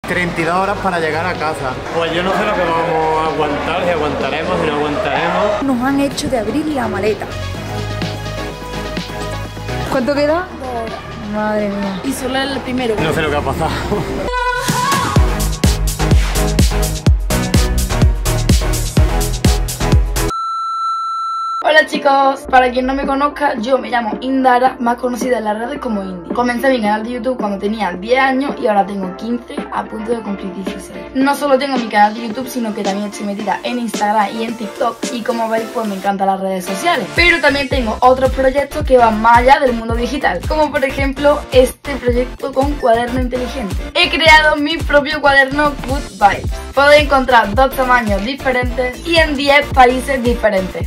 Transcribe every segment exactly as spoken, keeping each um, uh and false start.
treinta y dos horas para llegar a casa. Pues yo no sé lo que vamos a aguantar, si aguantaremos, si no aguantaremos. Nos han hecho de abrir la maleta. ¿Cuánto queda? Dos horas. Madre mía. Y solo el primero. No sé lo que ha pasado. Hola chicos, para quien no me conozca, yo me llamo Indara, más conocida en las redes como Indy. Comencé mi canal de YouTube cuando tenía diez años y ahora tengo quince, a punto de cumplir dieciséis. No solo tengo mi canal de YouTube, sino que también estoy metida en Instagram y en TikTok, y como veis pues me encantan las redes sociales. Pero también tengo otros proyectos que van más allá del mundo digital, como por ejemplo este proyecto con cuaderno inteligente. He creado mi propio cuaderno Good Vibes. Podéis encontrar dos tamaños diferentes y en diez países diferentes.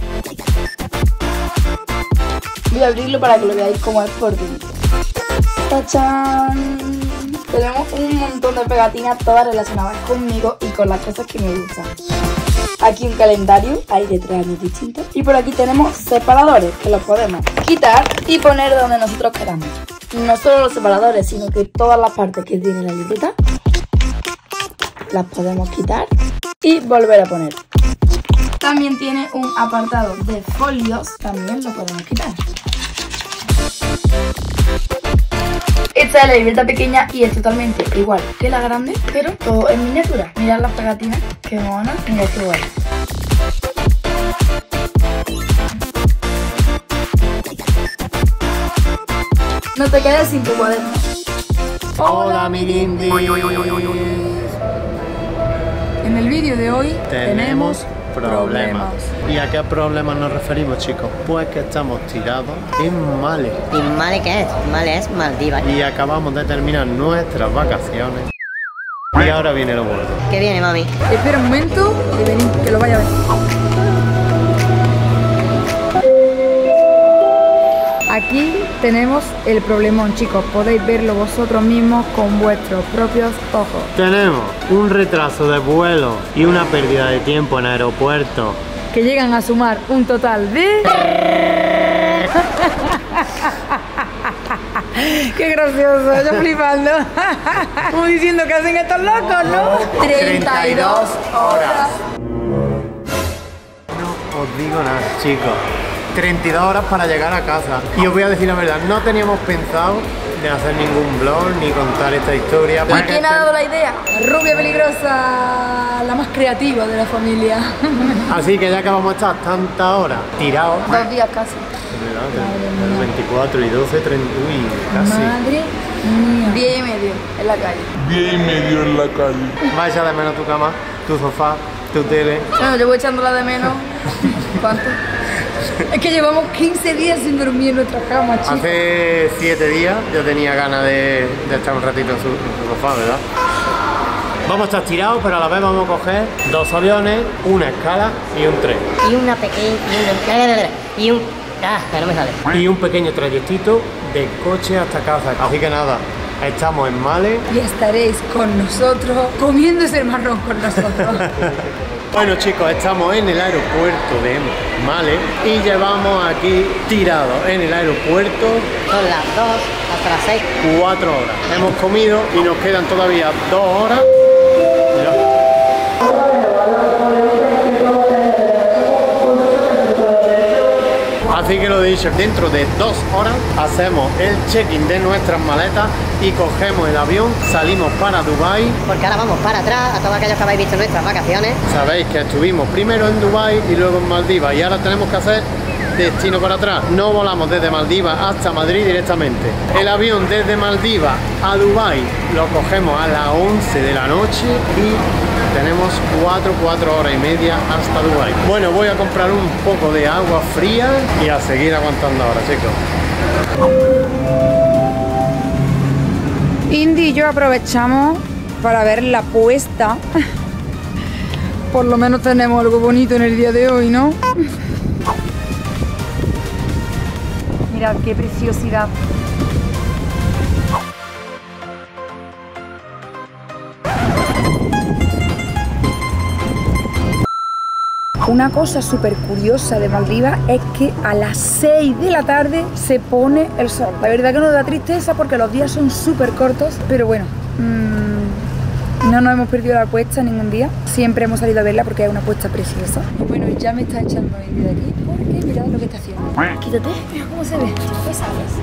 Voy a abrirlo para que lo veáis cómo es por dentro. ¡Tachán! Tenemos un montón de pegatinas todas relacionadas conmigo y con las cosas que me gustan. Aquí un calendario, hay de tres años distintos. Y por aquí tenemos separadores que los podemos quitar y poner donde nosotros queramos. No solo los separadores, sino que todas las partes que tiene la libreta las podemos quitar y volver a poner. También tiene un apartado de folios, también lo podemos quitar. Esta es la libreta pequeña y es totalmente igual que la grande, pero todo en miniatura. Mirad las pegatinas, qué monas, mirad qué guay. No te quedes sin tu cuaderno. Hola, mi Indy. En el vídeo de hoy tenemos problemas. ¿Y a qué problemas nos referimos, chicos? Pues que estamos tirados en Male. ¿Y Male qué es? Male es Maldivas. Y acabamos de terminar nuestras vacaciones. Y ahora viene lo bueno. ¿Qué viene, mami? Espera un momento y venid, que lo vaya a ver. Aquí tenemos el problemón, chicos. Podéis verlo vosotros mismos con vuestros propios ojos. Tenemos un retraso de vuelo y una pérdida de tiempo en aeropuerto que llegan a sumar un total de... ¡Qué gracioso! Yo flipando. Como diciendo que hacen estos locos, ¿no? treinta y dos horas. No os digo nada, chicos. treinta y dos horas para llegar a casa. Y os voy a decir la verdad, no teníamos pensado de hacer ningún vlog ni contar esta historia. ¿Y quién ha dado la idea? La rubia peligrosa, la más creativa de la familia. Así que ya que vamos a estar tantas horas tirados. Dos días casi. El veinticuatro y doce, treinta, uy, casi. Madre mía. Diez y medio en la calle. Diez y medio en la calle. ¿Vas a echar de menos tu cama, tu sofá, tu tele? Bueno, yo voy echándola de menos. ¿Cuánto? Es que llevamos quince días sin dormir en nuestra cama, chicos. Hace siete días yo tenía ganas de, de estar un ratito en su, en su sofá, ¿verdad? Vamos a estar tirados, pero a la vez vamos a coger dos aviones, una escala y un tren. Y una pequeña... Y un... Ah, que no me sale. Y un pequeño trayectito de coche hasta casa. Así que nada, estamos en Male. Y estaréis con nosotros, comiendo ese marrón con nosotros. Bueno, chicos, estamos en el aeropuerto de Male y llevamos aquí tirados en el aeropuerto. Son las dos hasta las seis. Cuatro horas. Hemos comido y nos quedan todavía dos horas. Mira. Así que lo he dicho, dentro de dos horas hacemos el check-in de nuestras maletas y cogemos el avión, salimos para Dubái. Porque ahora vamos para atrás, a todos aquellos que habéis visto nuestras vacaciones. Sabéis que estuvimos primero en Dubái y luego en Maldivas y ahora tenemos que hacer destino para atrás. No volamos desde Maldivas hasta Madrid directamente. El avión desde Maldivas a Dubái lo cogemos a las once de la noche y tenemos cuatro, cuatro horas y media hasta Dubái. Bueno, voy a comprar un poco de agua fría y a seguir aguantando ahora, chicos. Indy y yo aprovechamos para ver la puesta. Por lo menos tenemos algo bonito en el día de hoy, ¿no? Mirad qué preciosidad. Una cosa súper curiosa de Maldivas es que a las seis de la tarde se pone el sol. La verdad que nos da tristeza porque los días son súper cortos, pero bueno, mmm, No nos hemos perdido la puesta ningún día. Siempre hemos salido a verla porque es una puesta preciosa. Y bueno, ya me está echando vídeo de aquí porque mirad lo que está haciendo. Quítate, mira cómo se ve. Pues sabes.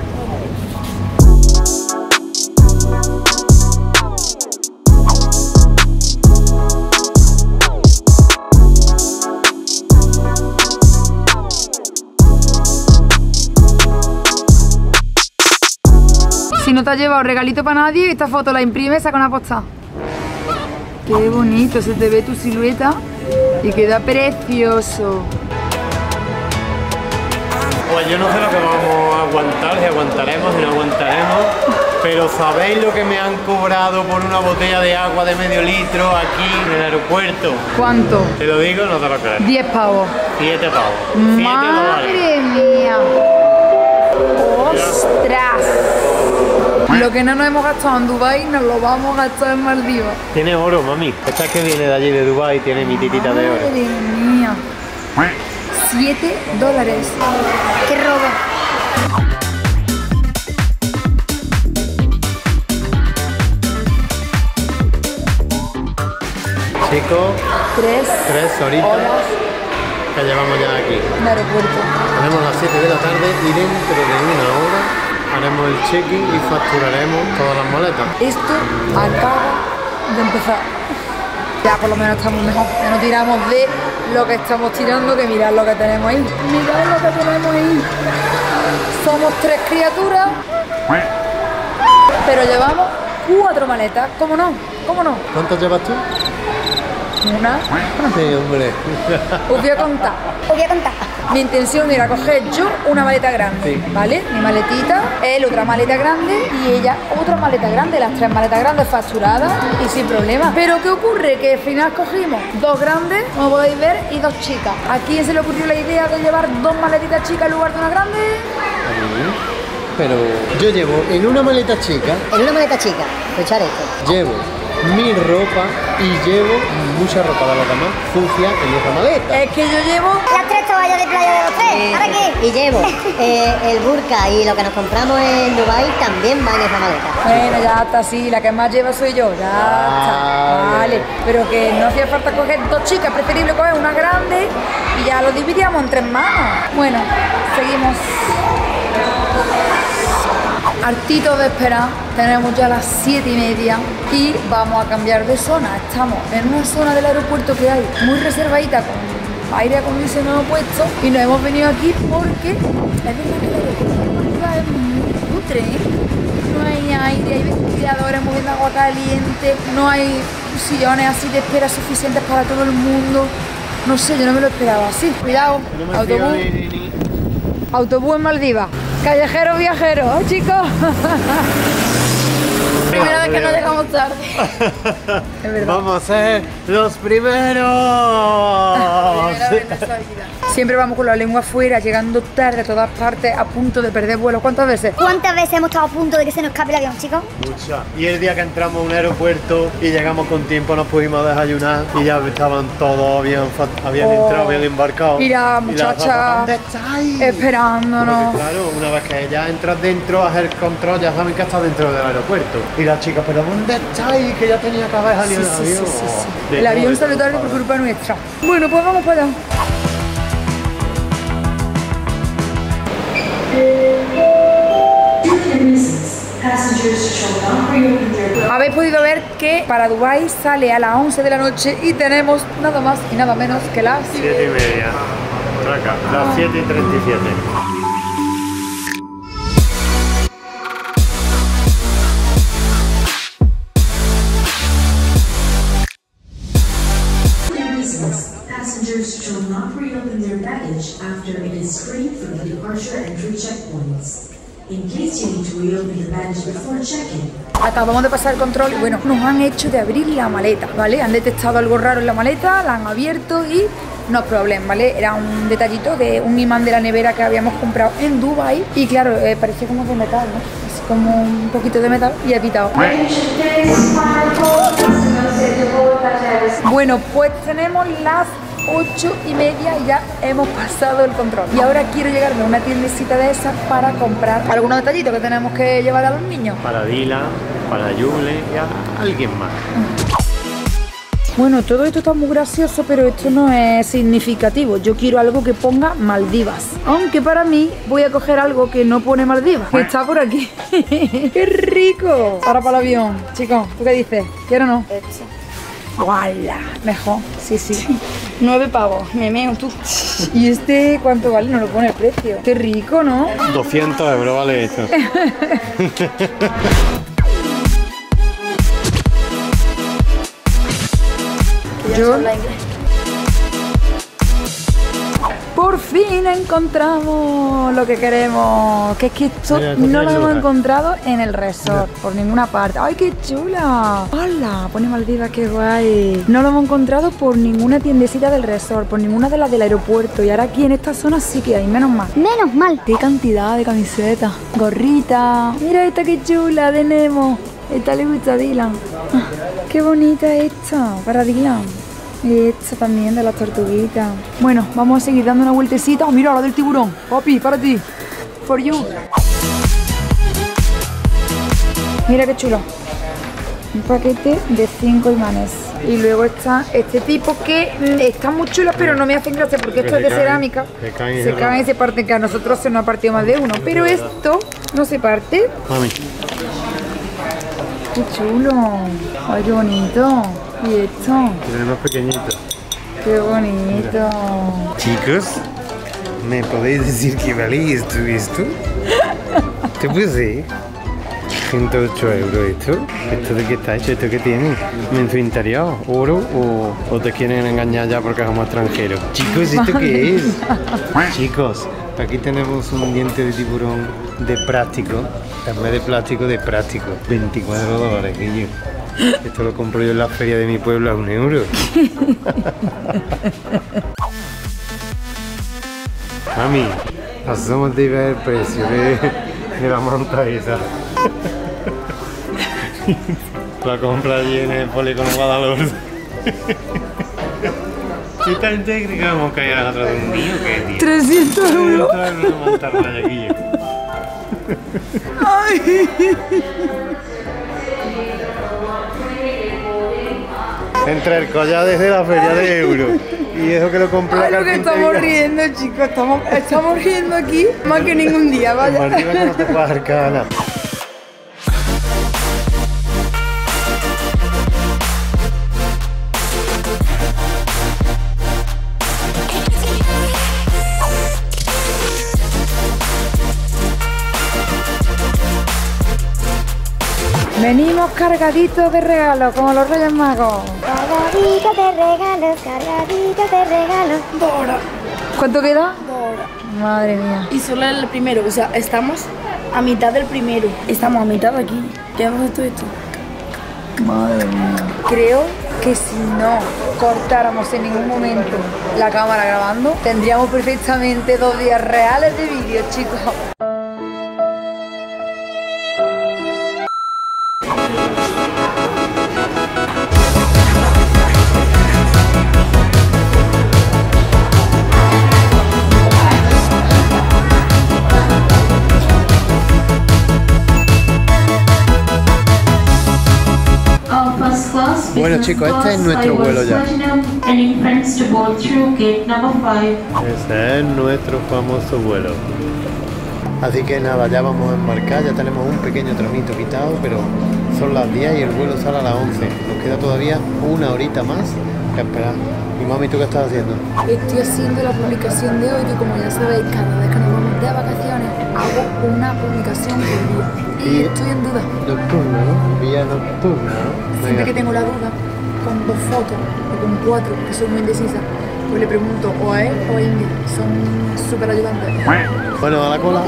Si no te has llevado regalito para nadie, esta foto la imprimes, saca una postada. Qué bonito, se te ve tu silueta y queda precioso. Pues yo no sé lo que vamos a aguantar, si aguantaremos, si no aguantaremos. Pero ¿sabéis lo que me han cobrado por una botella de agua de medio litro aquí en el aeropuerto? ¿Cuánto? Te lo digo, no te lo crees. diez pavos. siete pavos. siete Madre dólares. mía. ¡Ostras! Lo que no nos hemos gastado en Dubái nos lo vamos a gastar en Maldivas. Tiene oro, mami. Esta que viene de allí de Dubái tiene mi titita de oro. Madre mía. siete dólares. ¡Qué robo! Chicos, Tres, tres horitas horas que llevamos ya aquí. de aeropuerto. Tenemos las siete de la tarde y dentro de una hora haremos el check-in y facturaremos todas las maletas. Esto acaba de empezar. Ya por lo menos estamos mejor. Ya no tiramos de lo que estamos tirando, que mirad lo que tenemos ahí. Mirad lo que tenemos ahí. Somos tres criaturas, pero llevamos cuatro maletas. ¿Cómo no? ¿Cómo no? ¿Cuántas llevas tú? Una. Sí, hombre. Os voy a contar. Os voy a contar. Mi intención era coger yo una maleta grande, Sí. ¿vale? Mi maletita, él otra maleta grande y ella otra maleta grande, las tres maletas grandes facturadas y sin problema. Pero ¿qué ocurre? Que al final cogimos dos grandes, como podéis ver, y dos chicas. ¿A quién se le ocurrió la idea de llevar dos maletitas chicas en lugar de una grande? A mí. Pero yo llevo en una maleta chica, En una maleta chica, escuchar esto. llevo mi ropa y llevo mucha ropa de los demás sucia en esa maleta. Es que yo llevo... Las tres toallas de playa de los tres. Eh, ¿Ahora qué? Y llevo eh, el burka y lo que nos compramos en Dubái también va en esa maleta. Bueno, ya está, sí, la que más lleva soy yo, ya está, vale. Pero que no hacía falta coger dos chicas, preferible coger una grande y ya lo dividíamos en tres manos. Bueno, seguimos. Hartito de esperar, tenemos ya las siete y media y vamos a cambiar de zona. Estamos en una zona del aeropuerto que hay muy reservadita con aire acondicionado puesto y nos hemos venido aquí porque es verdad que el aeropuerto es muy cutre, ¿eh? No hay aire, hay ventiladores moviendo agua caliente, no hay sillones así de espera suficientes para todo el mundo. No sé, yo no me lo esperaba así. Cuidado, No me fío autobús. ni- ni- ni- Autobús en Maldivas. Callejeros viajeros, ¿eh, chicos? Primera vez que no llegamos tarde. Es verdad. Vamos a ser los primeros. Primera vez en nuestra vida. Siempre vamos con la lengua afuera, llegando tarde a todas partes, a punto de perder vuelo. ¿Cuántas veces? ¿Cuántas veces hemos estado a punto de que se nos escape el avión, chicos? Mucha. Y el día que entramos a un aeropuerto y llegamos con tiempo, nos pudimos desayunar y ya estaban todos, habían, fa- habían Oh. entrado, habían embarcado. Mira, Y la muchacha, zapa, ¿dónde estáis? esperándonos. Porque, claro, una vez que ya entras dentro, hacer el control, ya saben que estás dentro del aeropuerto. Y la chica, ¿pero dónde estáis? Que ya tenía que haber salido Sí, el sí, avión. sí, sí, sí. De El todo, avión de salió todo, tarde por todo. culpa nuestra. Bueno, pues vamos para allá. Habéis podido ver que para Dubái sale a las once de la noche y tenemos nada más y nada menos que las... Siete y media. Por acá, las siete y treinta y siete. Passengers shall not reopen their baggage after it is screened from the departure and entry checkpoints. In case you need to reopen the baggage before check-in, Acabamos de pasar el control y bueno, nos han hecho de abrir la maleta, ¿vale? Han detectado algo raro en la maleta, la han abierto y no es problema, ¿vale? Era un detallito de un imán de la nevera que habíamos comprado en Dubái y claro, eh, parecía como de metal, ¿no? Así como un poquito de metal y he quitado. Bueno, pues tenemos las ocho y media y ya hemos pasado el control. Y ahora quiero llegarme a una tiendecita de esas para comprar algunos detallitos que tenemos que llevar a los niños. Para Dylan, para Yule y a alguien más. Bueno, todo esto está muy gracioso, pero esto no es significativo. Yo quiero algo que ponga Maldivas. Aunque para mí voy a coger algo que no pone Maldivas, que está por aquí. ¡Qué rico! Ahora para el avión. Chicos, ¿tú qué dices? ¿Quiero o no? Esto. ¡Guala! Mejor. Sí, sí. Nueve pavos, me meo tú. ¿Y este cuánto vale? No lo pone el precio. Qué rico, ¿no? doscientos euros vale esto. Yo... Por fin encontramos lo que queremos. Que es que esto Mira, esto no tiene lo hemos lugar. encontrado en el resort, por ninguna parte. ¡Ay, qué chula! ¡Hola! Pone Maldivas, qué guay. No lo hemos encontrado por ninguna tiendecita del resort, por ninguna de las del aeropuerto. Y ahora aquí en esta zona sí que hay, menos mal. Menos mal. ¡Qué cantidad de camisetas! Gorrita. Mira esta qué chula de Nemo. Esta le gusta a Dylan. Ah, ¡qué bonita esta! Para Dylan. Y esta también de las tortuguitas. Bueno, vamos a seguir dando una vueltecita. Oh, mira la del tiburón. Papi, para ti. For you. Mira qué chulo. Un paquete de cinco imanes. Y luego está este tipo que mm, está muy chulo, pero no me hacen gracia porque esto se es de caen, cerámica. se caen y Se se caen y se parten, que a nosotros se nos ha partido más de uno. Pero esto no se parte. Mami. Qué chulo. Ay, qué bonito. Y esto. Tenemos pequeñitos. Qué bonito. Chicos, ¿me podéis decir qué vale esto y esto? ¿Te puse? ciento ocho euros esto. ¿Esto de qué está hecho? ¿Esto qué tiene? ¿En su interior? ¿Oro? ¿O, o te quieren engañar ya porque somos extranjeros? Chicos, ¿esto qué es? Chicos, aquí tenemos un diente de tiburón de plástico. En vez de plástico, de plástico. veinticuatro dólares, Guillo. Esto lo compro yo en la feria de mi pueblo a un euro. Mami, asómate y ve el precio de, de la manta esa. La compra allí en el polígono Guadalhorce. ¿Qué tan técnica vamos a caer atrás de un mío que tío? trescientos euros. trescientos euros montar raya, Guillo. Entre el collar desde la feria de euros y eso que lo compré en Ay, la lo que carpintería. estamos riendo, chicos. Estamos, estamos riendo aquí más que ningún día, En vaya. Maldivas que no te puedes acercar a nada. Venimos cargaditos de regalos, como los Reyes Magos. Cargadito de regalos, cargadito de regalos. Bora. ¿Cuánto queda? Madre mía. Y solo el primero, o sea, estamos a mitad del primero. Estamos a mitad de aquí. ¿Qué hemos hecho esto? Madre mía. Creo que si no cortáramos en ningún momento la cámara grabando, tendríamos perfectamente dos días reales de vídeo, chicos. Bueno, chicos, este es nuestro vuelo ya. Ese es nuestro famoso vuelo. Así que nada, ya vamos a embarcar, ya tenemos un pequeño tramito quitado, pero son las diez y el vuelo sale a las once. Nos queda todavía una horita más que esperar. Y mami, ¿tú qué estás haciendo? Estoy haciendo la publicación de hoy, que como ya sabéis, cada vez que nos vamos de vacaciones, hago una publicación por día. Y, Y- estoy en duda. Nocturna, ¿no? Vía nocturna, ¿no? Siempre que tengo la duda, con dos fotos o con cuatro, que soy muy indecisa, pues le pregunto o a él o a Ingrid. Son súper ayudantes. Bueno, a la cola.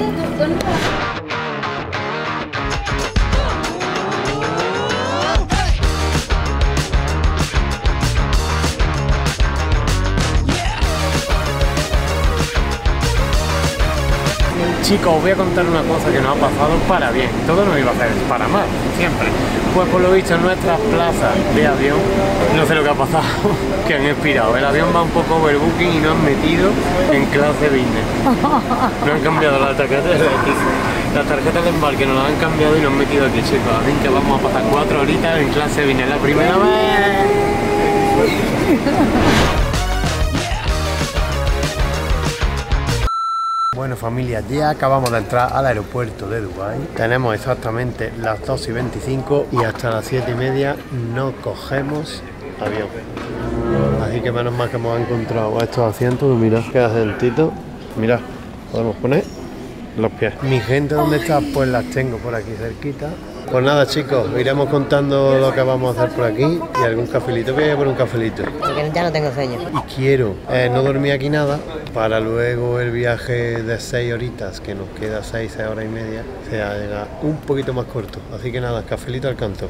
Chicos, os voy a contar una cosa que nos ha pasado para bien. Todo nos iba a hacer para mal, siempre. Pues por lo visto en nuestras plazas de avión, no sé lo que ha pasado, que han expirado. El avión va un poco overbooking y nos han metido en clase business. Nos han cambiado la tarjeta de la tarjeta de embarque, nos la han cambiado y nos han metido aquí, chicos. Así que vamos a pasar cuatro horitas en clase business. La primera vez. Bueno familia, ya acabamos de entrar al aeropuerto de Dubái. Tenemos exactamente las dos y veinticinco y hasta las siete y media no cogemos avión. Así que menos mal que hemos encontrado estos asientos. Mirad qué asientito. Mirad, podemos poner los pies. Mi gente, ¿dónde está? Pues las tengo por aquí cerquita. Pues nada chicos, iremos contando lo que vamos a hacer por aquí y algún cafelito. Voy a ir por un cafelito. Porque ya no tengo sueño. Y quiero eh, no dormir aquí nada para luego el viaje de seis horitas, que nos queda seis, seis horas y media, sea llega un poquito más corto. Así que nada, cafelito al canto.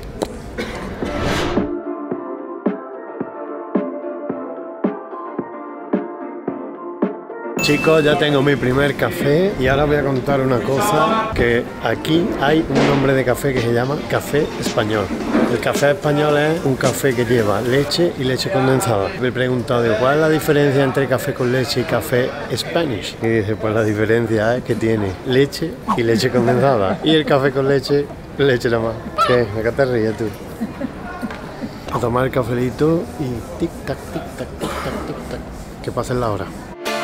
Chicos, ya tengo mi primer café y ahora voy a contar una cosa, que aquí hay un nombre de café que se llama café español. El café español es un café que lleva leche y leche condensada. Me he preguntado, digo, ¿cuál es la diferencia entre café con leche y café Spanish? Y dice, pues la diferencia es que tiene leche y leche condensada. Y el café con leche, leche nada más. ¿Qué? ¿De qué te ríes tú? A tomar el cafelito y tic tac, tic tac, tic tac, tic tac. Que pasen la hora.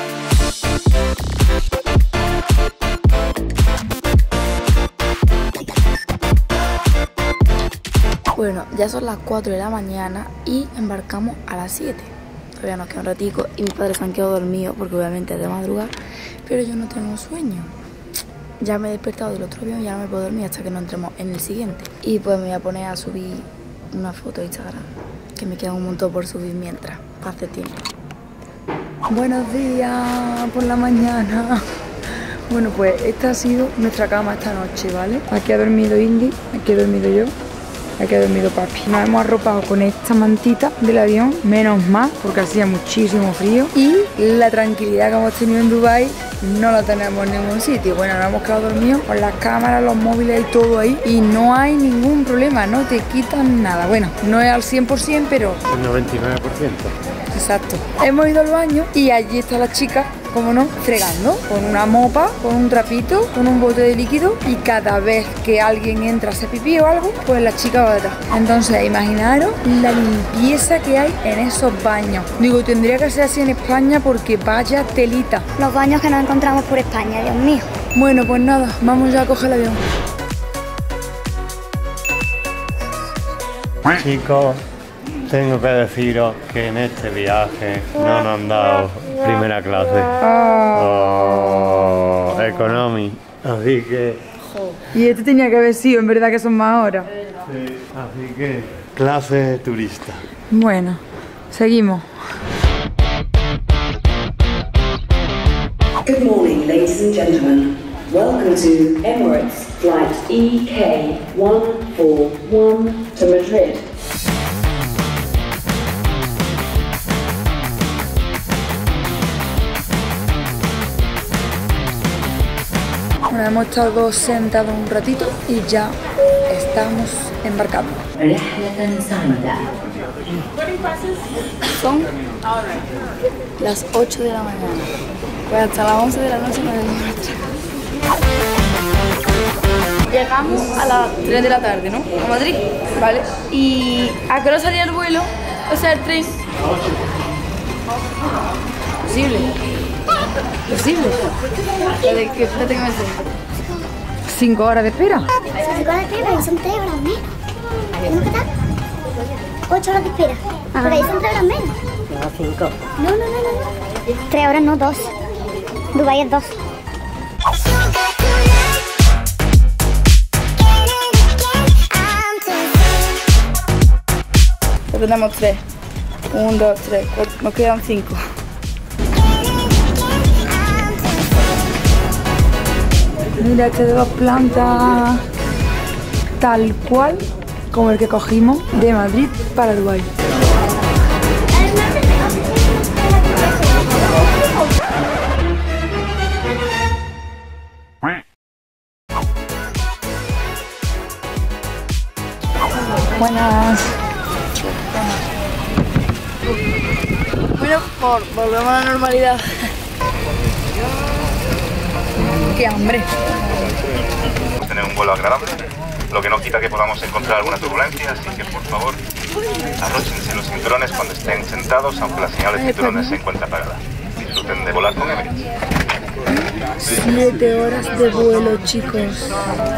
Bueno, ya son las cuatro de la mañana y embarcamos a las siete. Todavía nos queda un ratico y mis padres se han quedado dormidos porque obviamente es de madrugada, pero yo no tengo sueño. Ya me he despertado del otro avión y ya no me puedo dormir hasta que no entremos en el siguiente. Y pues me voy a poner a subir una foto de Instagram, que me queda un montón por subir mientras pase tiempo. Buenos días por la mañana. Bueno, pues esta ha sido nuestra cama esta noche, ¿vale? Aquí ha dormido Indy, aquí he dormido yo, aquí ha dormido papi. Nos hemos arropado con esta mantita del avión, menos mal, porque hacía muchísimo frío. Y la tranquilidad que hemos tenido en Dubái no la tenemos en ningún sitio. Bueno, nos hemos quedado dormidos con las cámaras, los móviles y todo ahí. Y no hay ningún problema, no te quitan nada. Bueno, no es al cien por cien, pero... El noventa y nueve por ciento. Exacto. Hemos ido al baño y allí está la chica, como no, fregando con una mopa, con un trapito, con un bote de líquido, y cada vez que alguien entra a hacer pipí o algo, pues la chica va detrás. Entonces, imaginaros la limpieza que hay en esos baños. Digo, tendría que ser así en España porque vaya telita. Los baños que nos encontramos por España, Dios mío. Bueno, pues nada, vamos ya a coger el avión. Chicos, tengo que deciros que en este viaje no nos han dado primera clase. Oh, economy. Así que... Y este tenía que haber sido, en verdad que son más horas. Sí, así que... clase turista. Bueno, seguimos. Good morning, ladies and gentlemen. Welcome to Emirates Flight E K one four one to Madrid. Bueno, hemos estado sentados un ratito y ya estamos embarcando. Son las ocho de la mañana. Pues hasta las once de la noche nos vamos a Llegamos a las tres de la tarde, ¿no? A Madrid, ¿vale? ¿Y a qué hora salía el vuelo? O sea, el tren. Posible. Posible. ¿De qué espérate que me sé? ¿Cinco horas de espera? Cinco horas de espera, son tres horas menos. ¿No qué tal? Ocho horas de espera. Pero ahí son tres horas menos. No, cinco. No, no, no, no. Tres horas, no, dos. Dubái es dos. Ya tenemos tres. Un, dos, tres, cuatro. Nos quedan cinco. Mira, este de dos plantas, tal cual como el que cogimos de Madrid para Dubái. Buenas. Bueno, por, volvemos a la normalidad. ¡Qué hambre! Tener un vuelo agradable, lo que no quita que podamos encontrar alguna turbulencia, así que por favor, Abróchense los cinturones cuando estén sentados, aunque la señal de cinturones se encuentre apagada. Disfruten de volar con Emirates. Siete horas de vuelo, chicos.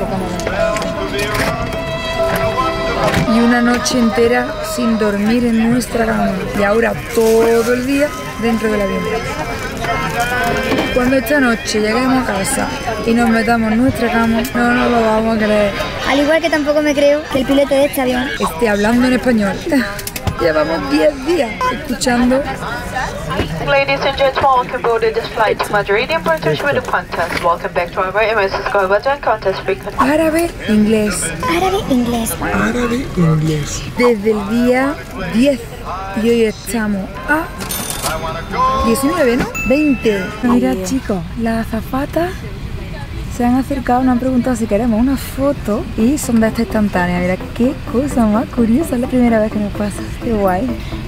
Y una noche entera sin dormir en nuestra cama. Y ahora todo el día dentro del avión. Cuando esta noche lleguemos a casa y nos metamos en nuestra cama, no nos lo vamos a creer. Al igual que tampoco me creo que el piloto de este avión esté hablando en español. Llevamos diez días escuchando. Ladies and gentlemen, welcome aboard this flight to Madrid in British with the Qantas. Welcome back to our Emirates Skywards and Qantas frequent. Árabe, inglés. Árabe, inglés. Árabe, inglés. Desde el día diez y hoy estamos a diecinueve, ¿no? veinte. Mira, chicos, las azafatas se han acercado, nos han preguntado si queremos una foto y son de esta instantánea. Mira, qué cosa más curiosa, es la primera vez que nos pasa. Qué guay.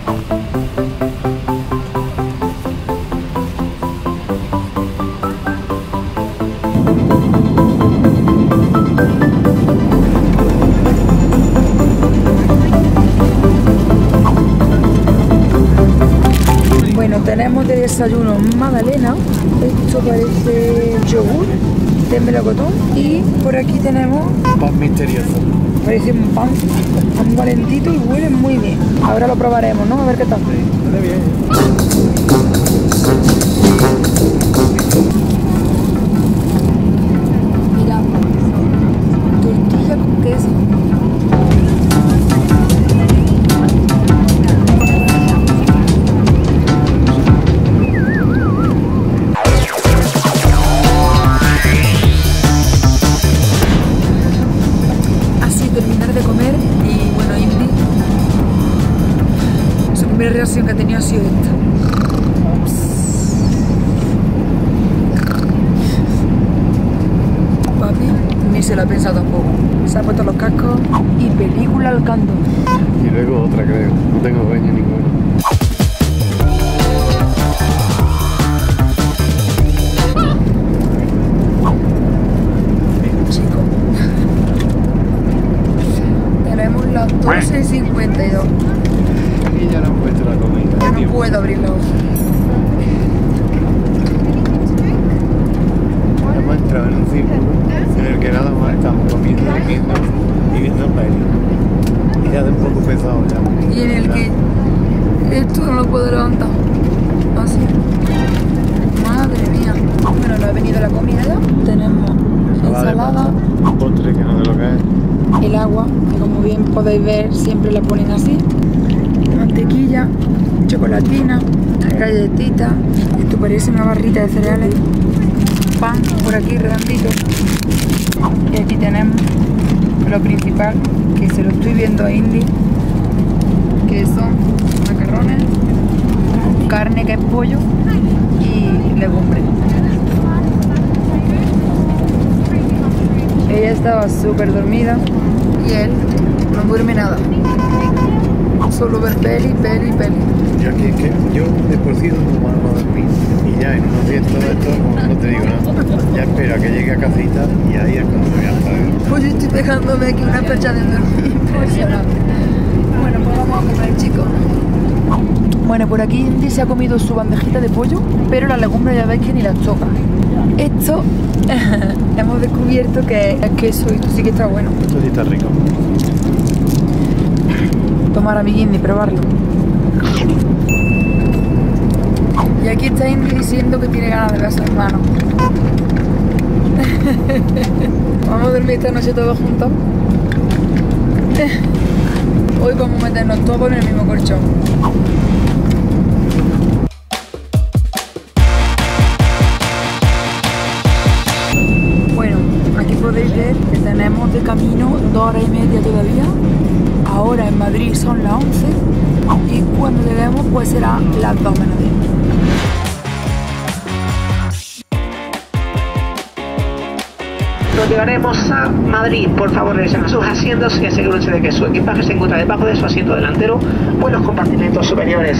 Bueno, tenemos de desayuno magdalena, esto parece yogur de melocotón y por aquí tenemos pan misterioso. Parece un pan, pan calentito y huele muy bien. Ahora lo probaremos, ¿no? A ver qué tal. Huele bien. Mira, tortilla con queso. Terminar de comer y bueno, Indy, su primera reacción que ha tenido ha sido esta. Papi ni se lo ha pensado tampoco. Se ha puesto los cascos y película al canto. Y luego otra, creo. No tengo dueño ninguno. doce y cincuenta y dos. Y ya no han puesto la comida. Ya no puedo abrir los ojos. Hemos entrado en un círculo en el que nada más estamos comiendo, comiendo y viendo pelis. Y ya de un poco pesado ya. Y en el que esto no lo puedo levantar. Así. Madre mía. Bueno, no ha venido la comida ya. Tenemos ensalada. Un postre que no sé lo que es. El agua, que como bien podéis ver siempre la ponen así, mantequilla, chocolatina, galletita, esto parece una barrita de cereales, pan por aquí redondito y aquí tenemos lo principal, que se lo estoy viendo a Indy, que son macarrones, carne que es pollo y legumbres. Ella estaba súper dormida y él no duerme nada. Solo ver peli, peli, peli. Yo aquí es que yo de por sí no puedo dormir. Y ya en unos días todo esto no te digo nada. Ya espero a que llegue a casita y ahí es cuando me voy a estar. Pues yo estoy dejándome aquí una percha de dormir. Impresionante. Bueno, pues vamos a comer, chicos. Bueno, por aquí Indy se ha comido su bandejita de pollo, pero las legumbres ya veis que ni las toca. Esto hemos descubierto que es queso y esto sí que está bueno. Esto sí está rico. Tomar a mi Indy, probarlo. Y aquí está Indy diciendo que tiene ganas de ver a su hermano. Vamos a dormir esta noche todos juntos. Hoy vamos a meternos todos en el mismo colchón. Bueno, aquí podéis ver que tenemos de camino dos horas y media todavía. Ahora en Madrid son las once y cuando lleguemos pues será las dos menos diez. Cuando llegaremos a Madrid, por favor regresen a sus asientos y asegúrense de que su equipaje se encuentra debajo de su asiento delantero o en los compartimentos superiores.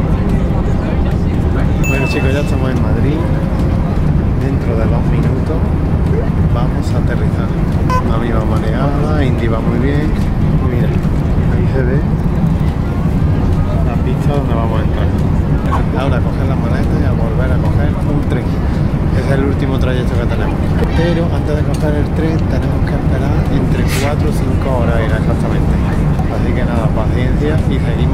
Bueno chicos, ya estamos en Madrid. Dentro de dos minutos vamos a aterrizar. A mí va mareada, Indy va muy bien. Y mira, ahí se ve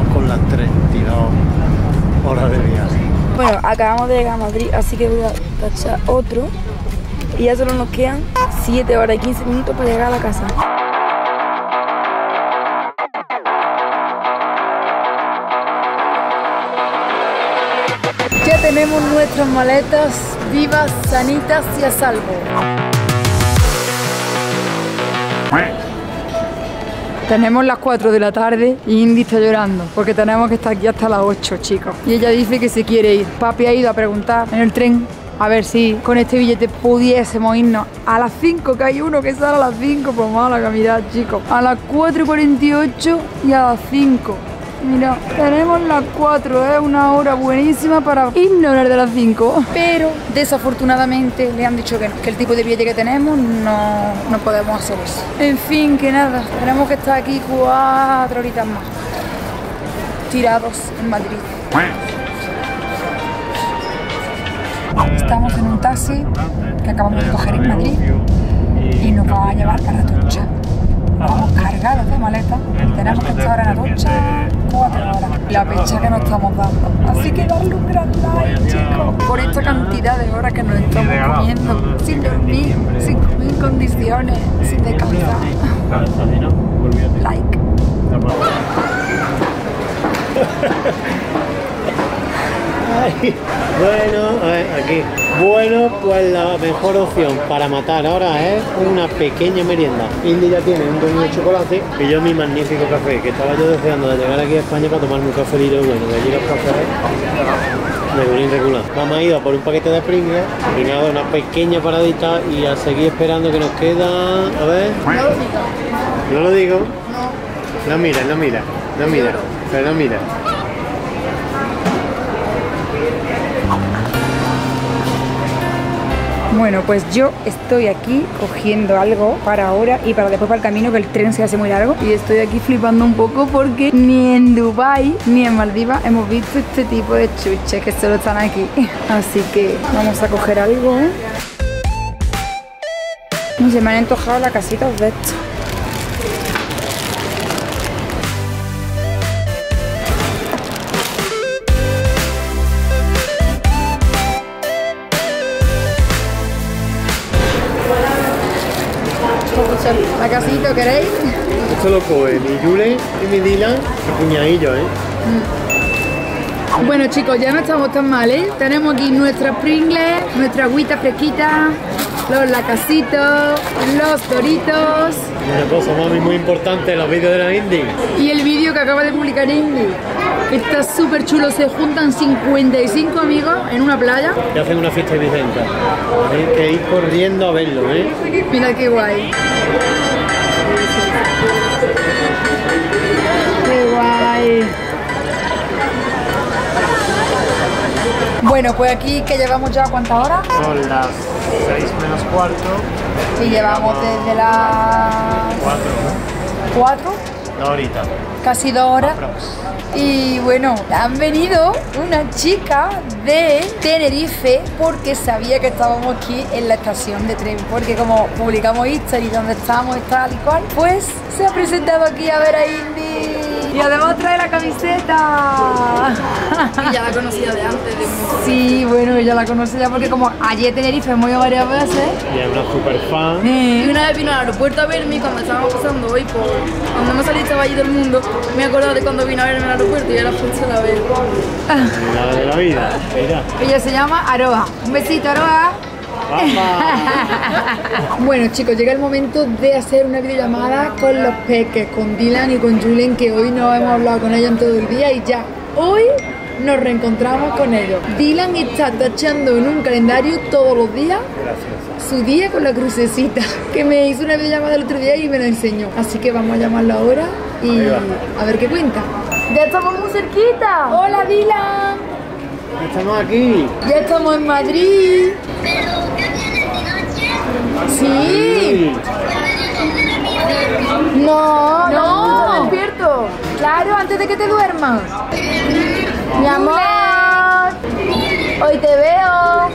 con las treinta y dos horas de viaje. Bueno, acabamos de llegar a Madrid, así que voy a tachar otro. Y ya solo nos quedan siete horas y quince minutos para llegar a la casa. Ya tenemos nuestras maletas vivas, sanitas y a salvo. Tenemos las cuatro de la tarde y Indy está llorando porque tenemos que estar aquí hasta las ocho, chicos. Y ella dice que se quiere ir. Papi ha ido a preguntar en el tren a ver si con este billete pudiésemos irnos a las cinco, que hay uno que sale a las cinco. Pues Málaga, mirad, chicos. A las cuatro y cuarenta y ocho y a las cinco. Mira, tenemos las cuatro, es una hora buenísima para irnos a de las cinco. Pero desafortunadamente le han dicho que no, que el tipo de billete que tenemos no, no podemos hacer eso. En fin, que nada, tenemos que estar aquí cuatro horitas más, tirados en Madrid. Estamos en un taxi que acabamos de coger en Madrid y nos va a llevar para la ducha. Vamos cargados de maletas, tenemos que estar en la ducha cuatro horas, la pecha que nos estamos dando. Así que darle un gran like, chicos, por esta cantidad de horas que nos estamos comiendo, sin dormir, sin comer en condiciones, sin descansar. Like. Ay, bueno, a ver, aquí. Bueno, pues la mejor opción para matar ahora es una pequeña merienda. Indy ya tiene un dominio de chocolate y yo mi magnífico café, que estaba yo deseando de llegar aquí a España para tomarme un cafelito bueno. De allí los cafés de un irregular. Vamos a ir a por un paquete de Pringles y nada, una pequeña paradita y a seguir esperando que nos queda. A ver. No lo digo. No. No mira, no mira, no mira, pero no mira. Bueno, pues yo estoy aquí cogiendo algo para ahora y para después para el camino, que el tren se hace muy largo. Y estoy aquí flipando un poco porque ni en Dubai ni en Maldivas hemos visto este tipo de chuches que solo están aquí. Así que vamos a coger algo. Y se me han antojado las casitas de esto. ¿La casita queréis? Esto lo coge mi Yule y mi Dylan, el cuñadillo, ¿eh? Mm. Bueno, chicos, ya no estamos tan mal, ¿eh? Tenemos aquí nuestras Pringles, nuestra agüita fresquita, los lacasitos, los doritos. Una cosa, mami, muy importante, los vídeos de la Indy. Y el vídeo que acaba de publicar Indy. Está súper chulo, se juntan cincuenta y cinco amigos en una playa. Y hacen una fiesta de Vicenta. Hay que ir corriendo a verlo, ¿eh? Mira qué guay. Qué guay. Bueno, pues aquí que llevamos ya ¿cuántas horas? Son las seis menos cuarto. Y llevamos desde las cuatro. ¿Cuatro? Dos horitas. Casi dos horas. Y bueno, han venido una chica de Tenerife porque sabía que estábamos aquí en la estación de tren, porque como publicamos Instagram donde estamos y tal y cual, pues se ha presentado aquí a ver a Indy. Y además trae la camiseta. Y ya la conocía de antes. De mucho. Sí, bueno, ella la conoce ya porque como allí en Tenerife hemos ido varias veces. Y es una super fan. Sí. Y una vez vino al aeropuerto a verme cuando estábamos pasando hoy por... Cuando hemos salido estaba allí todo el mundo. Me he acordado de cuando vino a verme al aeropuerto y era la función a ver. La de la vida, mira. Ella se llama Aroa. Un besito, Aroa. Bueno, chicos, llega el momento de hacer una videollamada con los peques, con Dylan y con Julen, que hoy no hemos hablado con ellos en todo el día y ya hoy nos reencontramos con ellos. Dylan está tachando en un calendario todos los días. Gracias. Su día con la crucecita, que me hizo una videollamada el otro día y me la enseñó. Así que vamos a llamarlo ahora y a ver qué cuenta. Ya estamos muy cerquita. Hola, Dylan. Estamos aquí. Ya estamos en Madrid. Sí. No, no, no, despierto. Claro, antes de que te duermas. Mi amor, hoy te veo.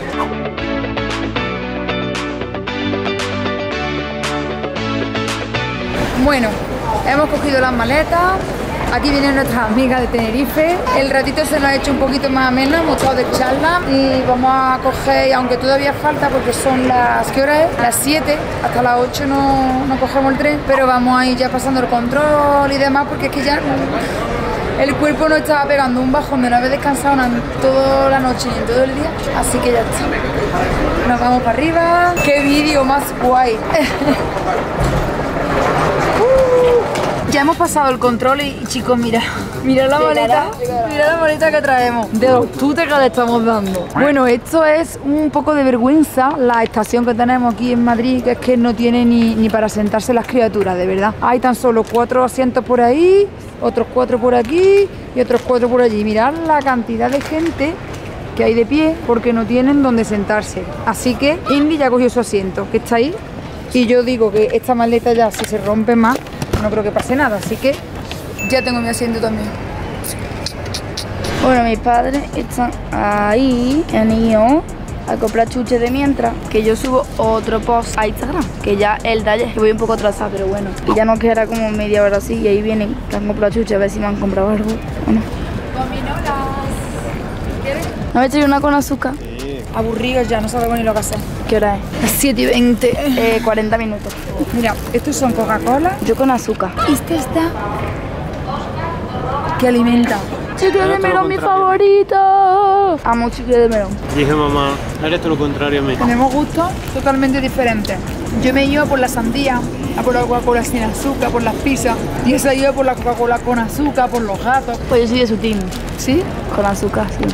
Bueno, hemos cogido las maletas Aquí vienen nuestras amigas de Tenerife. El ratito se nos ha hecho un poquito más ameno, hemos estado de charla y vamos a coger, aunque todavía falta porque son las, ¿qué hora es? Las siete, hasta las ocho no, no cogemos el tren, pero vamos a ir ya pasando el control y demás porque es que ya el cuerpo no estaba pegando un bajón de no haber descansado en toda la noche y en todo el día, así que ya está. Nos vamos para arriba. ¡Qué vídeo más guay! Ya hemos pasado el control y chicos, mira, mira la maleta, mira la maleta que traemos, de los tutes que le estamos dando. Bueno, esto es un poco de vergüenza, la estación que tenemos aquí en Madrid, que es que no tiene ni, ni para sentarse las criaturas, de verdad. Hay tan solo cuatro asientos por ahí, otros cuatro por aquí y otros cuatro por allí. Mirad la cantidad de gente que hay de pie porque no tienen donde sentarse. Así que Indy ya cogió su asiento, que está ahí, y yo digo que esta maleta ya, si se rompe más, no creo que pase nada, así que ya tengo mi asiento también. Bueno, mis padres están ahí, han ido a comprar chuches de mientras, que yo subo otro post a Instagram, que ya el de ayer, que voy un poco atrasada, pero bueno, y ya nos queda como media hora así, y ahí vienen, que han comprado chuches, a ver si me han comprado algo. Bueno. ¿No me he traído una con azúcar? Sí. Aburridos ya, no sabemos ni lo que hacer. ¿Qué hora es? Las siete y veinte. Eh, cuarenta minutos. Mira, estos son Coca-Cola. Yo con azúcar. Este está que alimenta. Chicle de melón, mi favorito. Amo chicle de melón. Dije, mamá, eres tú lo contrario a mí. Tenemos gustos totalmente diferentes. Yo me iba por la sandía, a por la Coca-Cola sin azúcar, por las pizzas. Y esa iba por la Coca-Cola con azúcar, por los gatos. Pues yo soy de su team. ¿Sí? Con azúcar, sí.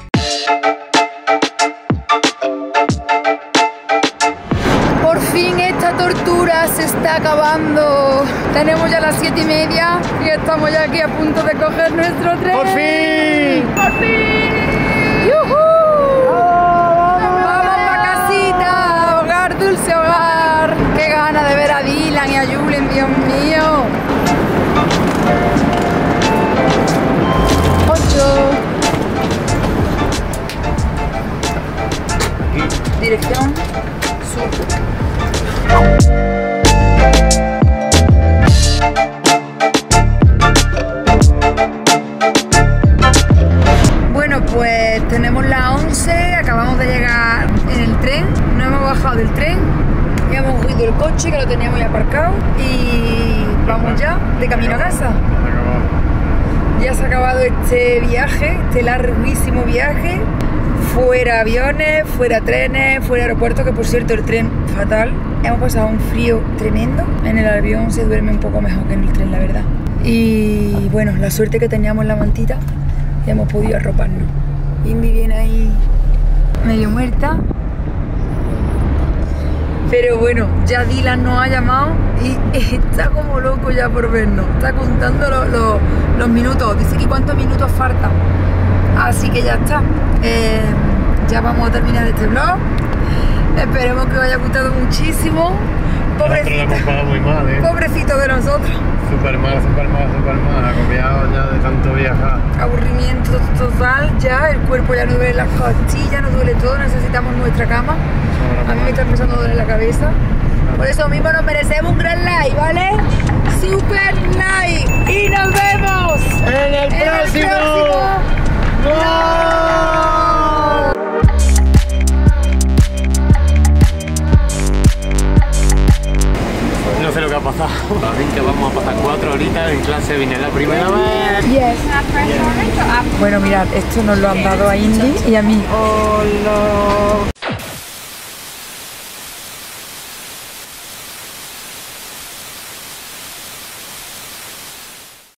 Por fin esta tortura se está acabando. Tenemos ya las siete y media y estamos ya aquí a punto de coger nuestro tren. ¡Por fin! ¡Por fin! ¡Yujú! ¡Vamos para casita! ¡Hogar, dulce hogar! ¡Qué gana de ver a Dylan y a Julen, Dios mío! ¡Ocho! Dirección sur. Bueno, pues tenemos las once, acabamos de llegar en el tren, no hemos bajado del tren, ya hemos cogido el coche que lo teníamos ya aparcado y vamos ya de camino a casa. Ya se ha acabado este viaje, este larguísimo viaje. Fuera aviones, fuera trenes, fuera aeropuertos, que por cierto el tren fatal. Hemos pasado un frío tremendo. En el avión se duerme un poco mejor que en el tren, la verdad. Y bueno, la suerte que teníamos en la mantita, ya hemos podido arroparnos. Indy viene ahí medio muerta. Pero bueno, ya Dylan nos ha llamado y está como loco ya por vernos. Está contando los, los, los minutos. Dice que cuántos minutos faltan. Así que ya está, eh, ya vamos a terminar este vlog. Esperemos que os haya gustado muchísimo. Pobrecito, muy mal, ¿eh? Pobrecito de nosotros. Súper mal, súper mal, súper mal. Agobiado ya de tanto viajar. Aburrimiento total ya, el cuerpo ya no duele las costillas, no duele todo, necesitamos nuestra cama. A mí me está empezando a doler la cabeza. Por eso mismo nos merecemos un gran like, ¿vale? Super like. Y nos vemos en el en próximo. El próximo. ¡No! No sé lo que ha pasado. Así que vamos a pasar cuatro horitas en clase, vine la primera vez. Yes. Yes. Bueno, mirad, esto nos lo han dado a Indy y a mí. Hola.